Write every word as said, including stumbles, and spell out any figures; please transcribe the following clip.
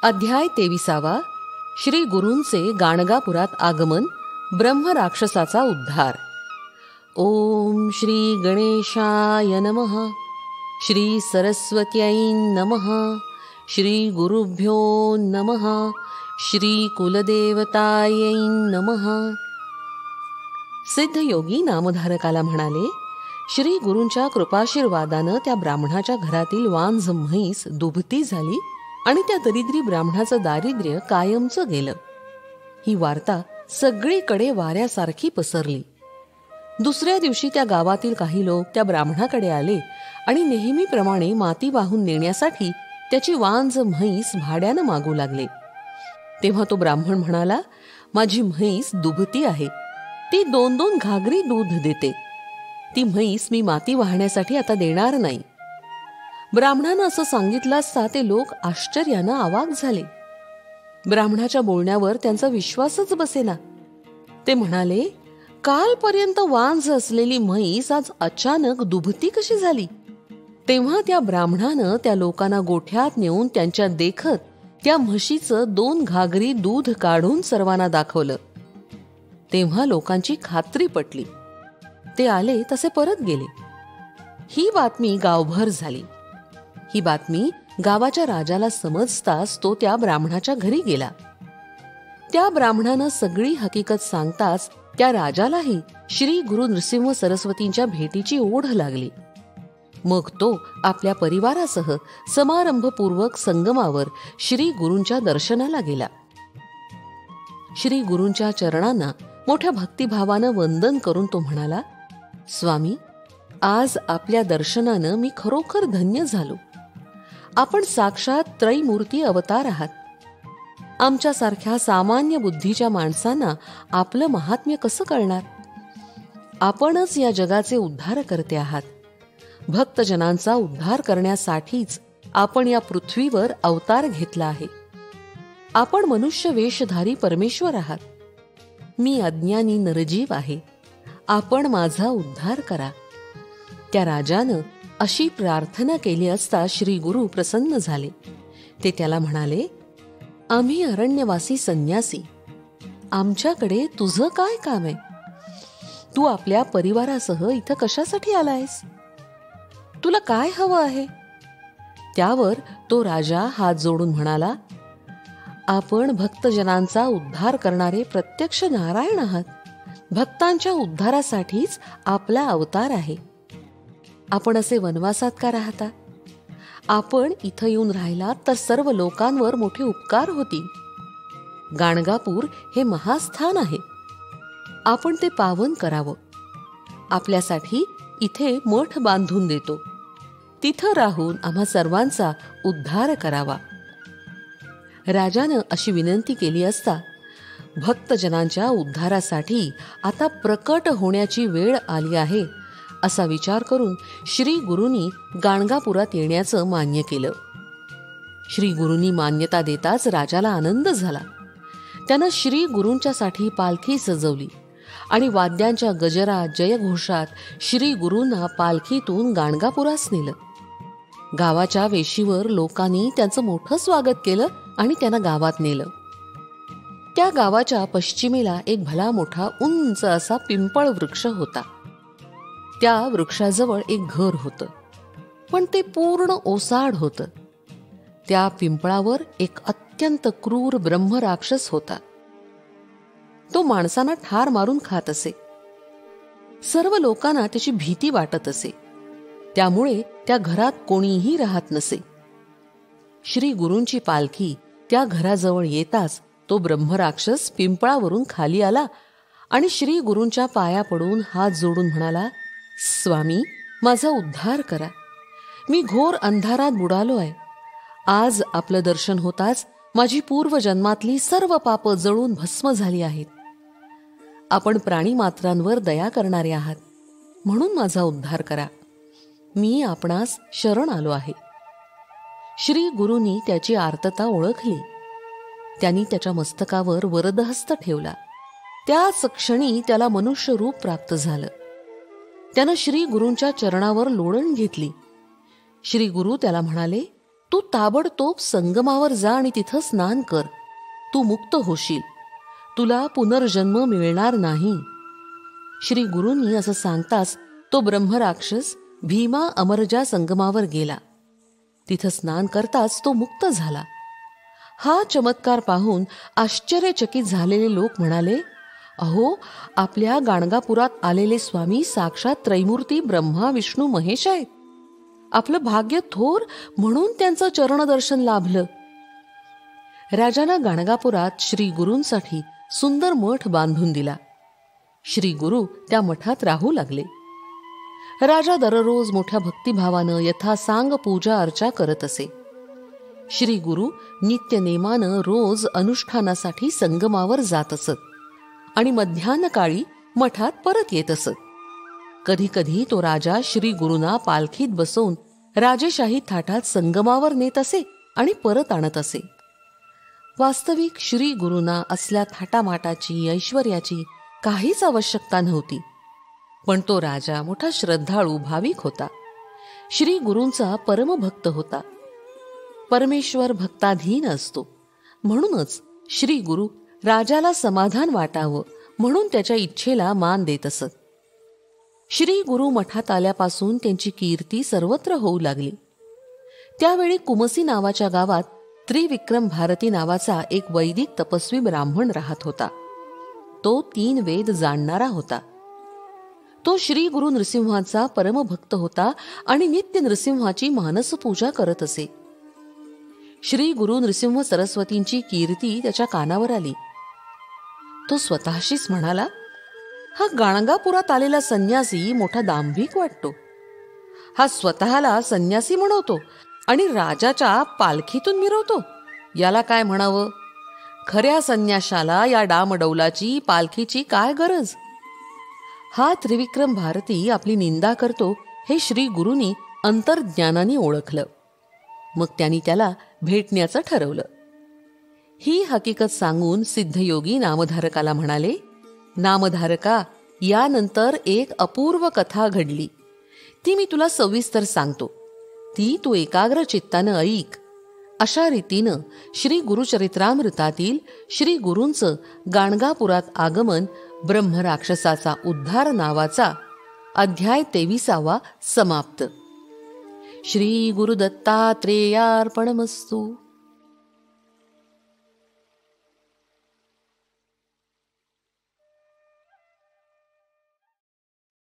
अध्याय तेविसावा. श्री गुरूंचे गाणगापुरात आगमन, ब्रह्म राक्षसाचा उद्धार. ओम श्री गणेशाय नमः. श्री सरस्वत्यै नमः. श्री गुरुभ्यो नमः. श्री कुलदेवतायै नमः. सिद्धयोगी नामधारकाला म्हणाले, श्री गुरूंच्या कृपाशीर्वादानं त्या ब्राह्मणाच्या घरातील वांझ म्हैस दुभती झाली आणि त्या दरिद्री ब्राह्मणाचं दारिद्र्य कायमचं गेलं. ही वार्ता सगळीकडे वाऱ्यासारखी पसरली. दुसऱ्या दिवशी त्या गावातील काही लोक त्या ब्राह्मणाकडे आले आणि नेहमीप्रमाणे माती वाहून नेण्यासाठी त्याची वांझ म्हैस भाड्यानं मागू लागले. तेव्हा तो ब्राह्मण म्हणाला, माझी म्हैस दुभती आहे, ती दोन दोन घागरी दूध देते. ती म्हैस मी माती वाहण्यासाठी आता देणार नाही. ब्राह्मणानं असं सांगितलं असता ते लोक आश्चर्यानं अवाक झाले. ब्राह्मणाच्या बोलण्यावर त्यांचा विश्वासच बसेना. ते म्हणाले, कालपर्यंत वांझ असलेली म्हैस आज अचानक दुभती कशी झाली? तेव्हा त्या ब्राह्मणानं त्या लोकांना गोठ्यात नेऊन त्यांच्या देखत त्या म्हशीचं दोन घागरी दूध काढून सर्वांना दाखवलं. तेव्हा लोकांची खात्री पटली. ते आले तसे परत गेले. ही बातमी गावभर झाली. ही बातमी गावाच्या राजाला समजताच तो त्या ब्राह्मणाच्या घरी गेला. त्या ब्राह्मणानं सगळी हकीकत सांगताच त्या राजालाही श्री गुरु नृसिंह सरस्वतींच्या भेटीची ओढ लागली. मग तो आपल्या परिवारासह समारंभपूर्वक संगमावर श्री गुरूंच्या दर्शनाला गेला. श्री गुरूंच्या चरणांना मोठ्या भक्तिभावानं वंदन करून तो म्हणाला, स्वामी, आज आपल्या दर्शनानं मी खरोखर धन्य झालो. आपण साक्षात त्रैमूर्ती अवतार आहात. आमच्यासारख्या सामान्य बुद्धीच्या माणसांना आपलं महात्म्य कसं कळणार? आपणच या जगाचे उद्धार करते आहात. भक्तजनांचा उद्धार करण्यासाठीच आपण या पृथ्वीवर अवतार घेतला आहे. आपण मनुष्य वेशधारी परमेश्वर आहात. मी अज्ञानी नरजीव आहे. आपण माझा उद्धार करा. त्या राजानं अशी प्रार्थना केली असता श्री गुरु प्रसन्न झाले. ते त्याला म्हणाले, आम्ही अरण्यवासी संन्यासी, आमच्याकडे तुझं काय काम आहे? तू आपल्या परिवारासह इथं कशासाठी आलायस? तुला काय हवं आहे? त्यावर तो राजा हात जोडून म्हणाला, आपण भक्तजनांचा उद्धार करणारे प्रत्यक्ष नारायण आहात. भक्तांच्या उद्धारासाठीच आपला अवतार आहे. आपण असे वनवासात का राहता? आपण इथं येऊन राहिलात तर सर्व लोकांवर मोठे उपकार होतील. गाणगापूर हे महास्थान आहे. आपण ते पावन करावं. आपल्यासाठी इथे मठ बांधून देतो. तिथं राहून आम्हा सर्वांचा उद्धार करावा. राजानं अशी विनंती केली असता भक्तजनांच्या उद्धारासाठी आता प्रकट होण्याची वेळ आली आहे असा विचार करून श्री गुरूंनी गाणगापुरात येण्याचं मान्य केलं. श्री गुरूंनी मान्यता देताच राजाला आनंद झाला. त्यानं श्री गुरूंच्यासाठी पालखी सजवली आणि वाद्यांच्या गजरात जयघोषात श्री गुरूंना पालखीतून गाणगापुरास नेलं. गावाच्या वेशीवर लोकांनी त्यांचं मोठं स्वागत केलं आणि त्यांना गावात नेलं. त्या गावाच्या पश्चिमेला एक भला मोठा उंच असा पिंपळ वृक्ष होता. त्या वृक्षाजवळ एक घर होतं, पण ते पूर्ण ओसाड होतं. त्या पिंपळावर एक अत्यंत क्रूर ब्रह्मराक्षस होता. तो माणसांना ठार मारून खात असे. सर्व लोकांना त्याची भीती वाटत असे. त्यामुळे त्या घरात कोणीही राहत नसे. श्री गुरूंची पालखी त्या घराजवळ येताच तो ब्रह्मराक्षस पिंपळावरून खाली आला आणि श्री गुरूंच्या पाया पडून हात जोडून म्हणाला, स्वामी, माझा उद्धार करा. मी घोर अंधारात बुडालो आहे. आज आपलं दर्शन होताच माझी पूर्वजन्मातली सर्व पापं जळून भस्म झाली आहेत. आपण प्राणीमात्रांवर दया करणारे आहात, म्हणून माझा उद्धार करा. मी आपणास शरण आलो आहे. श्री गुरूंनी त्याची आर्तता ओळखली. त्यांनी त्याच्या मस्तकावर वरदहस्त ठेवला. त्याच क्षणी त्याला मनुष्य रूप प्राप्त झालं. त्यानं श्री गुरूंच्या चरणावर लोळण घेतली. श्री गुरु त्याला म्हणाले, तू ताबडतोब संगमावर जा आणि तिथं स्नान कर. तू मुक्त होशील. तुला पुनर्जन्म मिळणार नाही. श्री गुरूंनी असं सांगताच तो ब्रह्मराक्षस भीमा अमरजा संगमावर गेला. तिथं स्नान करताच तो मुक्त झाला. हा चमत्कार पाहून आश्चर्यचकित झालेले लोक म्हणाले, अहो, आपल्या गाणगापुरात आलेले स्वामी साक्षात त्रैमूर्ती ब्रह्मा विष्णू महेश आहेत. आपलं भाग्य थोर म्हणून त्यांचं चरणदर्शन लाभलं. राजानं गाणगापुरात श्री गुरूंसाठी सुंदर मठ बांधून दिला. श्री गुरु त्या मठात राहू लागले. राजा दररोज मोठ्या भक्तिभावानं यथासांग पूजा अर्चा करत असे. श्री गुरु नित्यनेमानं रोज अनुष्ठानासाठी संगमावर जात असत आणि मध्यान्हकाळी मठात परत येत असत. कधी कधी तो राजा श्री गुरुना पालखीत बसवून राजेशाही थाटात संगमावर नेत असे आणि परत आणत असे. वास्तविक श्री गुरुना असल्या थाटामाटाची ऐश्वर्याची काहीच आवश्यकता नव्हती. पण तो राजा मोठा श्रद्धाळू भाविक होता. श्री गुरूंचा परमभक्त होता. परमेश्वर भक्ताधीन असतो. म्हणूनच श्री गुरु राजाला समाधान वाटावं म्हणून त्याच्या इच्छेला मान देत असत. श्री गुरु मठात आल्यापासून त्यांची कीर्ती सर्वत्र होऊ लागली. त्यावेळी कुमसी नावाच्या गावात त्रिविक्रम भारती नावाचा एक वैदिक तपस्वी ब्राह्मण राहत होता. तो तीन वेद जाणणारा होता. तो श्री गुरु नृसिंहाचा परमभक्त होता आणि नित्य नृसिंहाची मानस पूजा करत असे. श्री गुरु नृसिंह सरस्वतींची कीर्ती त्याच्या कानावर आली. तो स्वतःशीच म्हणाला, हा गाणगापुरात आलेला संन्यासी मोठा दांभिक वाटतो. हा स्वतःला संन्यासी म्हणवतो आणि राजाच्या पालखीतून मिरवतो. याला काय म्हणावं? खऱ्या संन्याशाला या डामडौलाची पालखीची काय गरज? हा त्रिविक्रम भारती आपली निंदा करतो हे श्री गुरूंनी अंतर्ज्ञानाने ओळखलं. मग त्यांनी त्याला भेटण्याचं ठरवलं. ही हकीकत सांगून सिद्धयोगी नामधारकाला म्हणाले, नामधारका, यानंतर एक अपूर्व कथा घडली. ती मी तुला सविस्तर सांगतो. ती तू एकाग्र चित्तानं ऐक. अशा रीतीनं श्री गुरुचरित्रामृतातील श्री गुरूंचं गाणगापुरात आगमन, ब्रह्मराक्षसाचा उद्धार नावाचा अध्याय तेविसावा समाप्त. श्री गुरुदत्तात्रेयार्पणमस्तु.